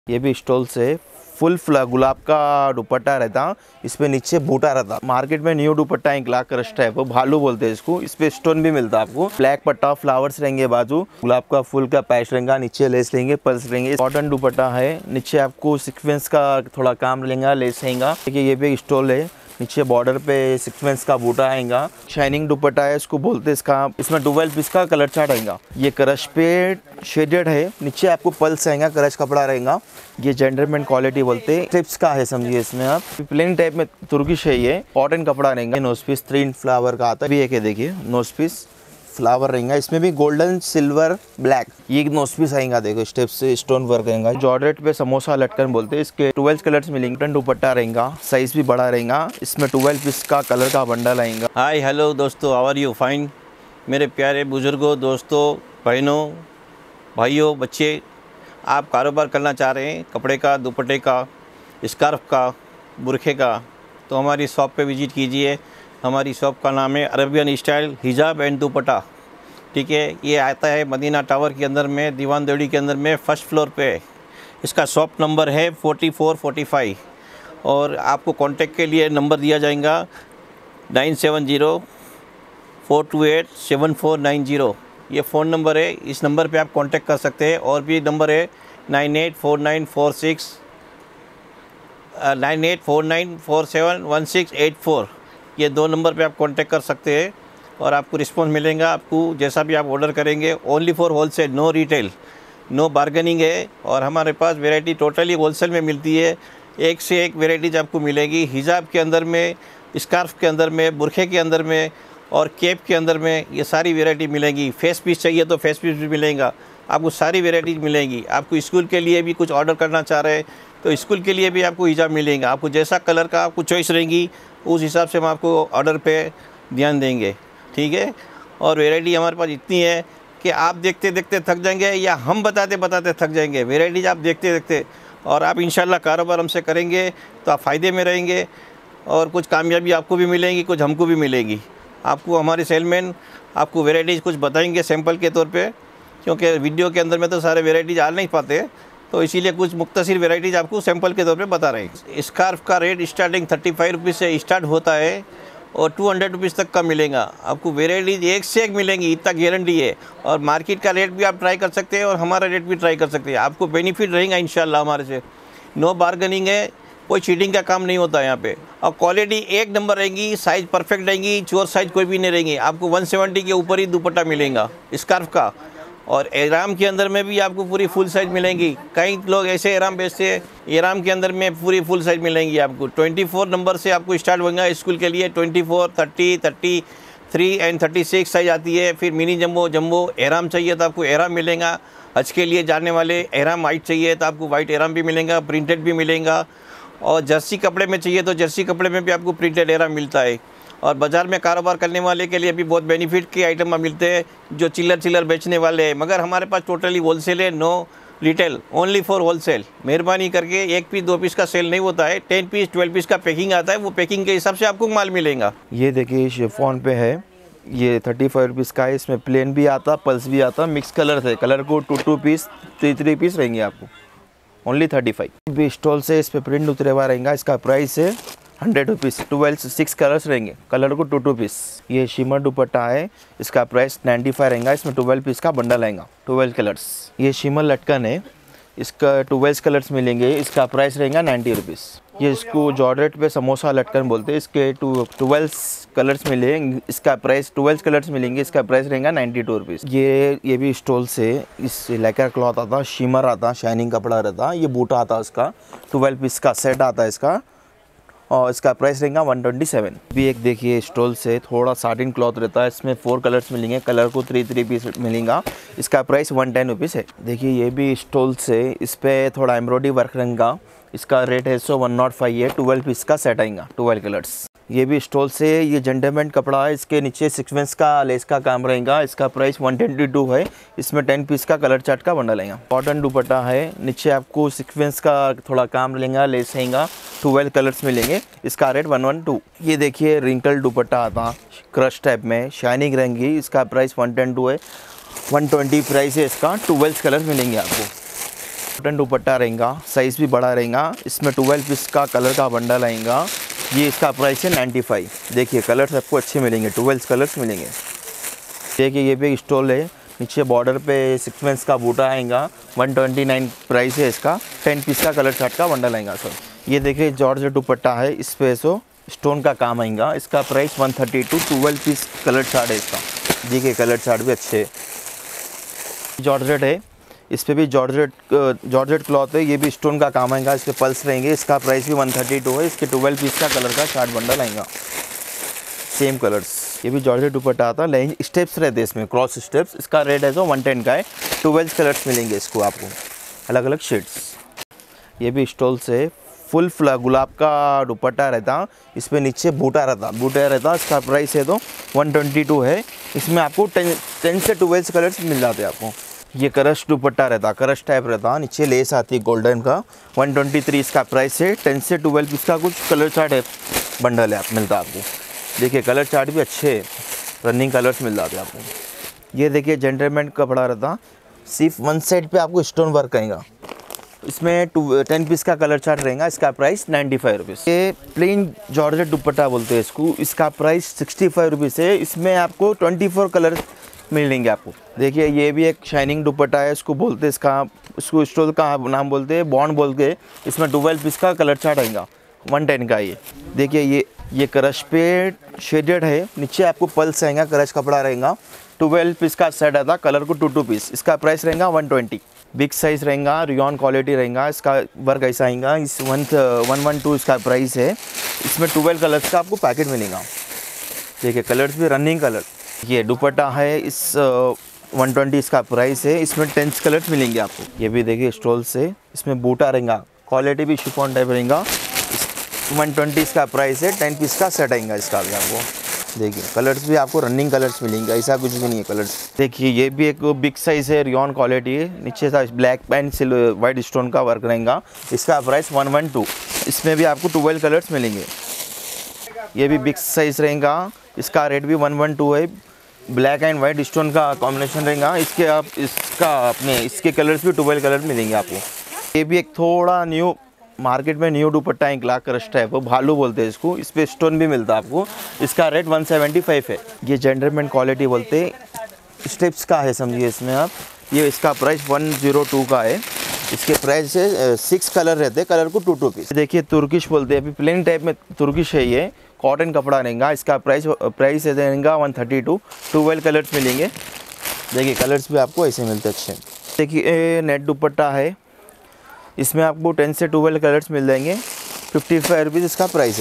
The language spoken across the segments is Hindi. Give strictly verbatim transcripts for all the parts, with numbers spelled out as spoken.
ये भी स्टॉल से फुल गुलाब का दुपट्टा रहता, इस पे नीचे बूटा रहता। मार्केट में न्यू दुपट्टा एक लाख क्रश टाइप है, भालू बोलते हैं इसको। इस पे स्टोन भी मिलता है आपको। ब्लैक पट्टा, फ्लावर्स रहेंगे बाजू, गुलाब का फूल का पैच रहेगा, नीचे लेस रहेंगे, पल्स रहेंगे। कॉटन दुपट्टा है, नीचे आपको सीक्वेंस का थोड़ा काम रहेगा, लेस रहेगा। देखिए ये भी स्टॉल है, नीचे बॉर्डर पे सीक्वेंस का बूटा आएगा। शाइनिंग दुपट्टा है इसको बोलते हैं। इसका इसमें ट्वेल्व पीस का कलर चार्ट आएगा। ये क्रश पे शेडेड है, नीचे आपको पल्स आएगा, क्रश कपड़ा रहेगा। ये जेंटलमैन क्वालिटी बोलते हैं, स्ट्रिप्स का है समझिए। इसमें आप प्लेन टाइप में तुर्किश है, ये कॉटन कपड़ा रहेगा। Nose piece three in flower का आता है, भी एक है देखिए नोज पीस फ्लावर रहेगा। इसमें भी गोल्डन, सिल्वर, ब्लैक ये नोज पीस आएगा। देखो स्टेप से स्टोन वर्क रहेगा। जॉर्जेट पे समोसा लटकन बोलते हैं। इसके ट्वेल्व कलर्स मिलेंगे। दुपट्टा रहेगा, साइज भी बड़ा रहेगा। इसमें ट्वेल्व पीस का कलर का बंडल आएगा। हाय हेलो दोस्तों, हाउ आर यू? फाइन। मेरे प्यारे बुजुर्गों, दोस्तों, बहनों, भाइयों, बच्चे, आप कारोबार करना चाह रहे हैं कपड़े का, दुपट्टे का, स्कार्फ का, बुरखे का, तो हमारी शॉप पे विजिट कीजिए। हमारी शॉप का नाम है Arabian style hijab and dupatta. ठीक है, ये आता है मदीना टावर के अंदर में, दीवान देवड़ी के अंदर में, फर्स्ट फ्लोर पे। इसका शॉप नंबर है फोर्टी फोर फोर्टी फाइव। और आपको कांटेक्ट के लिए नंबर दिया जाएगा nine seven zero four two eight seven four nine zero. ये फ़ोन नंबर है, इस नंबर पे आप कांटेक्ट कर सकते हैं। और भी नंबर है nine eight four nine four six nine eight four nine four seven one six eight four. ये दो नंबर पे आप कांटेक्ट कर सकते हैं और आपको रिस्पॉन्स मिलेगा। आपको जैसा भी आप ऑर्डर करेंगे, only for wholesale, no retail, no bargaining है। और हमारे पास वैरायटी टोटली होलसेल में मिलती है। एक से एक वैराइटीज आपको मिलेगी। हिजाब के अंदर में, स्कार्फ के अंदर में, बुरखे के अंदर में और केप के अंदर में ये सारी वैरायटी मिलेगी। फेस पीस चाहिए तो फेस पीस भी मिलेगा, आपको सारी वैरायटीज मिलेंगी। आपको स्कूल के लिए भी कुछ ऑर्डर करना चाह रहे हैं तो स्कूल के लिए भी आपको हिजाब मिलेगा। आपको जैसा कलर का आपको चॉइस रहेगी उस हिसाब से हम आपको ऑर्डर पे ध्यान देंगे। ठीक है, और वैरायटी हमारे पास इतनी है कि आप देखते देखते थक जाएंगे या हम बताते बताते थक जाएंगे। वैरायटीज आप देखते देखते, और आप इंशाल्लाह कारोबार हमसे करेंगे तो आप फ़ायदे में रहेंगे और कुछ कामयाबी आपको भी मिलेंगी, कुछ हमको भी मिलेगी। आपको हमारे सेलमैन आपको वैरायटीज़ कुछ बताएंगे सैंपल के तौर पे, क्योंकि वीडियो के अंदर में तो सारे वैरायटीज़ आ नहीं पाते, तो इसीलिए कुछ मुख्तसर वैरायटीज़ आपको सैंपल के तौर पे बता रहे हैं। स्कार्फ का rate starting thirty five rupees से स्टार्ट होता है और टू हंड्रेड रुपीज़ तक का मिलेगा। आपको वैरायटीज़ एक से एक मिलेंगी, इतना गारंटी है। और मार्केट का रेट भी आप ट्राई कर सकते हैं और हमारा रेट भी ट्राई कर सकते हैं। आपको बेनिफिट रहेगा इंशाल्लाह हमारे से। नो बार्गेनिंग है, कोई चीटिंग का काम नहीं होता यहाँ पे। और क्वालिटी एक नंबर रहेगी, साइज़ परफेक्ट रहेंगी, चोर साइज़ कोई भी नहीं रहेंगी। आपको वन सेवेंटी के ऊपर ही दुपट्टा मिलेगा स्कार्फ का। और एराम के अंदर में भी आपको पूरी फुल साइज़ मिलेंगी। कई लोग ऐसे एराम बेचते हैं, एराम के अंदर में पूरी फुल साइज़ मिलेंगी आपको। ट्वेंटी फोर नंबर से आपको स्टार्ट होगा स्कूल के लिए। Twenty four, thirty, thirty three and thirty six size आती है। फिर मिनी जम्बो, जम्बो एराम चाहिए तो आपको एराम मिलेगा। हज के लिए जाने वाले एराम वाइट चाहिए तो आपको वाइट एराम भी मिलेगा, प्रिंटेड भी मिलेगा। और जर्सी कपड़े में चाहिए तो जर्सी कपड़े में भी आपको प्रिंटेड एराम मिलता है। और बाज़ार में कारोबार करने वाले के लिए भी बहुत बेनिफिट के आइटम मिलते हैं, जो चिल्लर चिल्लर बेचने वाले हैं। मगर हमारे पास टोटली होलसेल है, no retail, only for wholesale. मेहरबानी करके एक पीस दो पीस का सेल नहीं होता है, टेन पीस ट्वेल्व पीस का पैकिंग आता है। वो पैकिंग के हिसाब से आपको माल मिलेगा। ये देखिए शिफॉन पे है, ये थर्टी फाइव रुपीज़ का है। इसमें प्लेन भी आता, पल्स भी आता, मिक्स कलर है। कलर को two two piece, three three piece रहेंगे आपको, ओनली थर्टी फाइव। भी स्टॉल से इस पे प्रिंट उतरे हुआ रहेगा। इसका प्राइस है hundred rupees. Twelve six colours रहेंगे, कलर को टू टू पीस। ये शिमर दुपट्टा है, इसका प्राइस नाइन्टी फाइव रहेगा। इसमें ट्वेल्व पीस का बंडल आएगा, ट्वेल्व कलर्स। ये शिमर लटकन है, इसका ट्वेल्व कलर्स मिलेंगे। इसका प्राइस रहेगा नाइन्टी रुपीज़। ये इसको जॉर्जेट पे समोसा लटकन बोलते हैं। इसके टू ट्वेल्व कलर्स मिलेंगे। इसका प्राइस ट्वेल्व कलर्स मिलेंगे। इसका प्राइस रहेगा नाइन्टी टू रुपीज़। ये ये भी स्टॉल से इस लेकर क्लॉथ आता, शिमर आता, शाइनिंग कपड़ा रहता। ये बूटा आता इसका, ट्वेल्व पीस का सेट आता है इसका और इसका प्राइस रहेगा वन ट्वेंटी सेवन। भी एक देखिए स्टॉल से थोड़ा साटिन क्लॉथ रहता है। इसमें फोर कलर्स मिलेंगे, कलर को थ्री थ्री पीस मिलेगा। इसका प्राइस वन टेन रुपीज़ है। देखिए ये भी स्टॉल से, इस पर थोड़ा एम्ब्रॉयडरी वर्क रहेगा। इसका रेट है सो वन नॉट फाइव है। ट्वेल्व पीस का सेट आएगा, ट्वेल्व कलर्स। ये भी स्टॉल से, ये जेंटलमैन कपड़ा है। इसके नीचे सीक्वेंस का लेस का काम रहेगा। इसका प्राइस वन ट्वेंटी टू है। इसमें टेन पीस का कलर चार्ट का बंडल आएगा। कॉटन दुपट्टा है, नीचे आपको सीक्वेंस का थोड़ा काम रहेगा, लेस रहेगा। ट्वेल्व कलर्स मिलेंगे। इसका रेट वन वन टू। ये देखिए रिंकल दुपट्टा आता, क्रश टाइप में, शाइनिंग रहेंगी। इसका प्राइस वन टेन टू है। वन ट्वेंटी प्राइस है इसका। ट्वेल्व कलर मिलेंगे आपको। कॉटन दुपट्टा रहेगा, साइज़ भी बड़ा रहेगा। इसमें ट्वेल्व पीस का कलर का बंडल आएगा। ये इसका प्राइस है नाइन्टी फाइव। देखिए कलर्स आपको अच्छे मिलेंगे, ट्वेल्व कलर्स मिलेंगे। देखिए ये भी एक स्टॉल है, नीचे बॉर्डर पे सीक्वेंस का बूटा आएगा। वन ट्वेंटी नाइन प्राइस है इसका। टेन पीस का कलर चार्ट का बंडल आएगा सर। ये देखिए जॉर्जेट दुपट्टा है, इस पे सो स्टोन का काम आएगा। इसका price one thirty two. Twelve piece colour chart है इसका। देखिए कलर चार्ट भी अच्छे। जॉर्जेट है, इस पे भी जॉर्जेट जॉर्जेट क्लॉथ है। ये भी स्टोन का काम आएगा, इस पे पल्स रहेंगे। इसका प्राइस भी वन थर्टी टू है। इसके ट्वेल्व पीस का कलर का चार्ट बंडल आएगा, सेम कलर्स। ये भी जॉर्जेट दुपट्टा आता है, लाइन स्टेप्स रहते हैं इसमें, क्रॉस स्टेप्स। इसका रेट है जो वन टेन का है। ट्वेल्व कलर्स मिलेंगे इसको आपको, अलग अलग शेड्स। ये भी स्टॉल से फुल गुलाब का दुपट्टा रहता, इस पर नीचे बूटा रहता बूटा रहता इसका प्राइस है तो वन ट्वेंटी टू है। इसमें आपको टेन टेन से ट्वेल्व कलर्स मिल जाते हैं आपको। ये करश दुपट्टा रहता, करश टाइप रहता, नीचे लेस आती है गोल्डन का। वन ट्वेंटी थ्री इसका प्राइस है। टेन से ट्वेल्व इसका कुछ कलर चार्ट है बंडल है आप मिलता है आपको। देखिए कलर चार्ट भी अच्छे रनिंग कलर्स मिल जाते हैं आपको। ये देखिए जेंटलमैन कपड़ा रहता, सिर्फ वन साइड पे आपको स्टोन वर्क आएगा। इसमें टू टेन पीस का कलर चार्ट रहेगा। इसका प्राइस नाइन्टी फाइव रुपीज़। ये प्लेन जॉर्जेट दुपट्टा बोलते हैं इसको। इसका प्राइस सिक्सटी फाइव रुपीज़ है। इसमें आपको ट्वेंटी फोर कलर मिलेंगे आपको। देखिए ये भी एक शाइनिंग दुपट्टा है, इसको बोलते हैं इसका इसको स्टोल का नाम बोलते हैं, बॉन्ड बोल के। इसमें ट्वेल्व पीस का कलर चार्ट आएगा, वन टेन का। ये देखिए ये ये करश पे शेडेड है, नीचे आपको पल्स आएगा, करश कपड़ा रहेगा। ट्वेल्व पीस का सेट आता, कलर को टू टू पीस। इसका प्राइस रहेगा वन ट्वेंटी। बिग साइज़ रहेगा, रियॉन क्वालिटी रहेगा। इसका वर्क ऐसा आएगा। इस वन वन वन टू इसका प्राइस है। इसमें ट्वेल्व कलर्स का आपको पैकेट मिलेगा। देखिए कलर्स भी रनिंग कलर। ये दुपट्टा है, इस वन ट्वेंटी इसका प्राइस है। इसमें टेंस कलर्स मिलेंगे आपको। ये भी देखिए स्टॉल से, इसमें बूटा रहेगा, क्वालिटी भी शिफॉन टाइप रहेगा। वन ट्वेंटी इसका प्राइस है। टेन पीस का सेट आएगा इसका भी आपको। देखिए कलर्स भी आपको रनिंग कलर्स मिलेंगे, ऐसा कुछ भी नहीं है कलर्स। देखिए ये भी एक बिग साइज़ है, रियॉन क्वालिटी है। नीचे सा black and silver white stone का वर्क रहेगा। इसका प्राइस वन वन टू। इसमें भी आपको ट्वेल्व कलर्स मिलेंगे। ये भी बिग साइज़ रहेगा, इसका रेट भी वन वन टू है। ब्लैक एंड वाइट स्टोन का कॉम्बिनेशन रहेगा। इसके आप इसका अपने इसके कलर्स भी ट्वेल्व कलर मिलेंगे आपको। ये भी एक थोड़ा न्यू मार्केट में न्यू दुपट्टा है, ग्लास क्रश टाइप, भालू बोलते हैं इसको। इस पे स्टोन भी मिलता है आपको। इसका रेट वन सेवेंटी फाइव है। ये जेंटलमैन क्वालिटी बोलते हैं, स्टेप्स का है समझिए इसमें आप। ये इसका प्राइस वन जीरो टू का है। इसके प्राइस से सिक्स कलर रहते हैं, कलर को टू टू पीस। देखिए तुर्किश बोलते हैं, अभी प्लेन टाइप में तुर्किश है। ये कॉटन कपड़ा रहेगा। इसका प्राइस प्राइस रहेगा one thirty two. Twelve colours मिलेंगे। देखिए कलर्स भी आपको ऐसे मिलते हैं अच्छे। देखिए नेट दुपट्टा है, इसमें आपको टेन से ट्वेल्व कलर्स मिल जाएंगे। फिफ्टी फाइव रुपीज़ इसका प्राइस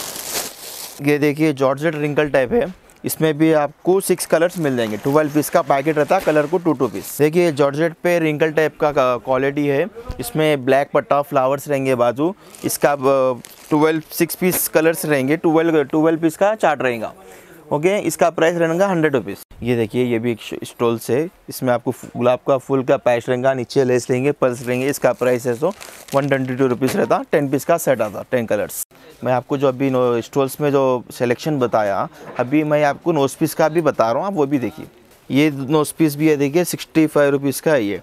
है। ये देखिए जॉर्जेट रिंकल टाइप है, इसमें भी आपको सिक्स कलर्स मिल जाएंगे। ट्वेल्व पीस का पैकेट रहता है, कलर को टू टू पीस। देखिए जॉर्जेट पे रिंकल टाइप का क्वालिटी है। इसमें ब्लैक पट्टा फ्लावर्स रहेंगे बाजू। इसका ट्वेल्व सिक्स पीस कलर्स रहेंगे। ट्वेल्व ट्वेल्व पीस का चार्ट रहेगा। ओके, इसका प्राइस रहेगा हंड्रेड रुपीज़। ये देखिए ये भी एक स्टॉल से, इसमें आपको गुलाब का फूल का पैच रहेगा, नीचे लेस रहेंगे, पल्स रहेंगे। इसका प्राइस है तो वन ट्वेंटी टू रुपीज़ रहता। टेन पीस का सेट आता, टेन कलर्स। मैं आपको जो अभी नो स्टॉल्स में जो सिलेक्शन बताया, अभी मैं आपको नोज पीस का भी बता रहा हूँ, आप वो भी देखिए। ये नोज पीस भी है, देखिए सिक्सटी फाइव रुपीज़ का है। ये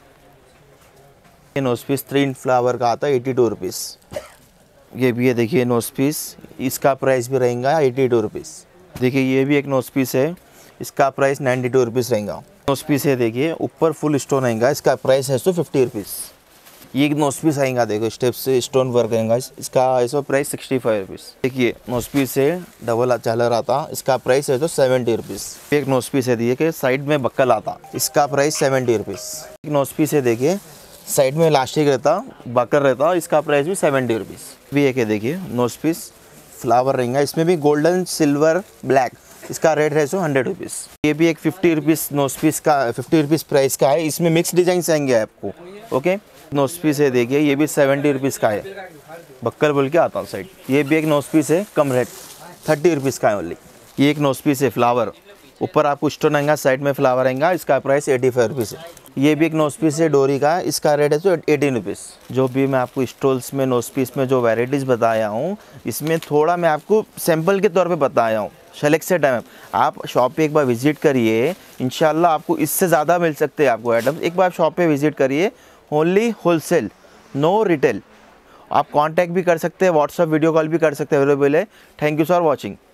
ये nose piece three in flower का आता है, एटी टू रुपीज़। ये भी है देखिए नोज पीस, इसका प्राइस भी रहेगा एटी टू रुपीज़। देखिए ये भी एक नोज पीस है, इसका प्राइस नाइन्टी टू रुपीज़ रहेगा। नोज पीस है, देखिए ऊपर फुल स्टोन आएगा। इसका प्राइस है सो फिफ्टी रुपीज़। ये नोज पीस आएगा, देखो स्टेप से स्टोन वर्क आएगा। इसका ऐसा प्राइस सिक्सटी फाइव रुपीज़। देखिए नोज पीस है, डबल झालर आता, इसका प्राइस है तो सेवेंटी रुपीज़। एक नोज पीस है, देखिए साइड में बक्कल आता, इसका प्राइस सेवेंटी रुपीज़। एक नोज पीस है, देखिए साइड में इलास्टिक रहता, बकर रहता, इसका प्राइस भी सेवेंटी रुपीज़। भी एक है, देखिए नोज पीस फ्लावर रहेगा। इसमें भी गोल्डन सिल्वर ब्लैक, इसका रेट है सो हंड्रेड रुपीज़। ये भी एक फिफ्टी रुपीज़ नोज पीस का फिफ्टी रुपीज़ प्राइस का है। इसमें मिक्स डिजाइन आएंगे आपको। ओके, नोज पीस है, देखिए ये भी सेवेंटी रुपीज़ का है, बक्कल बोल के आता है साइड। ये भी एक नोज पीस है, कम रेट, थर्टी रुपीज़ का है ओनली। ये एक नोज पीस है फ्लावर, ऊपर आपको स्टोन आएगा, साइड में फ्लावर आएगा, इसका प्राइस एटी फाइव रुपीज़ है। ये भी एक नोज पीस है डोरी का, इसका रेट है तो एटीन रुपीज़। जो भी मैं आपको स्टॉल्स में नोज पीस में जो वैराइटीज़ बताया हूँ, इसमें थोड़ा मैं आपको सैंपल के तौर पे बताया हूँ। सेलेक्टेड है, आप शॉप पे एक बार विजिट करिए, इंशाल्लाह आपको इससे ज़्यादा मिल सकते हैं आपको आइटम्स। एक बार शॉप पे विजिट करिए, ओनली होलसेल नो रिटेल। आप कांटेक्ट भी कर सकते हैं, व्हाट्सअप वीडियो कॉल भी कर सकते हैं, अवेलेबल है। Thank you for watching.